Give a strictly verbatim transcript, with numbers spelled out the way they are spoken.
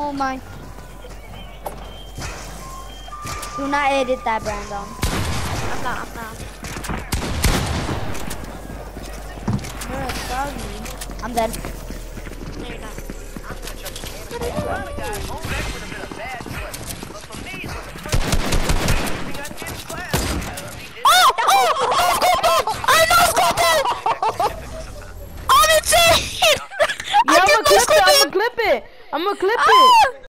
Oh my. Do not edit that, Brandon. I'm not, I'm not. You're a doggy. I'm dead. No, you're not. Oh! Oh! Oh!